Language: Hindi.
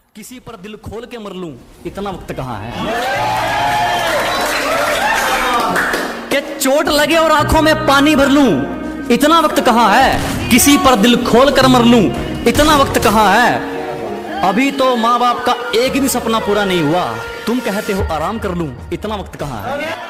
किसी पर दिल खोल के मर लूं, इतना वक्त कहाँ है। कि चोट लगे और आंखों में पानी भर लूं, इतना वक्त कहाँ है। किसी पर दिल खोल कर मर लूं, इतना वक्त कहाँ है। अभी तो माँ बाप का एक भी सपना पूरा नहीं हुआ, तुम कहते हो आराम कर लूं, इतना वक्त कहाँ है।